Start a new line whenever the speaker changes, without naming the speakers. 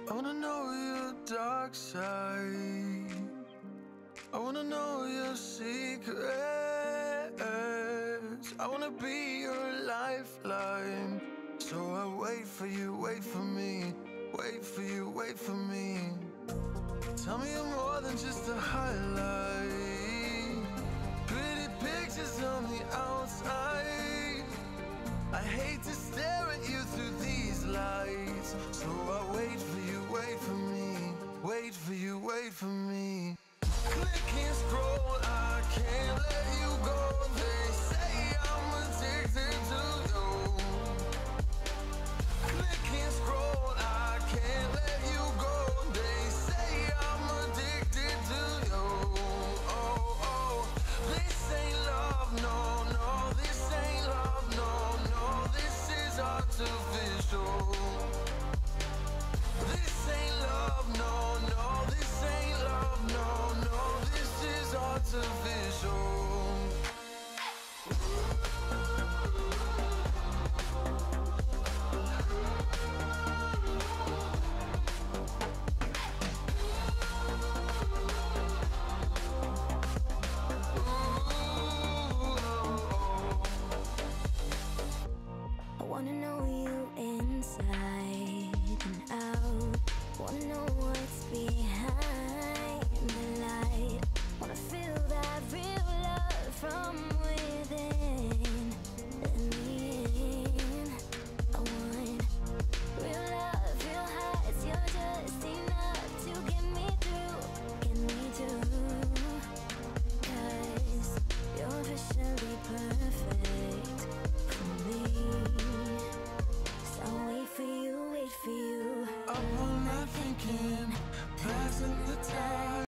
I wanna know your dark side. I wanna know your secrets. I wanna be your lifeline. So I wait for you, wait for me. Wait for you, wait for me. Tell me you're more than just a highlight. Pretty pictures on the outside. I hate to stare at you through these lights. So I wait for you, wait for me. Wait for you, wait for me. Click and scroll, I can't let you